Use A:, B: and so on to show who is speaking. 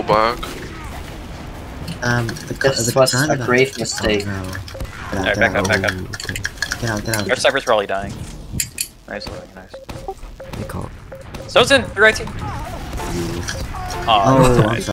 A: back.
B: This was a grave mistake.
C: Alright, back up, back up.
D: Get out.
C: Our cyber's probably dying. Nice, nice.
D: They call.
C: So's in, the right team.
D: Oh, I'm sorry.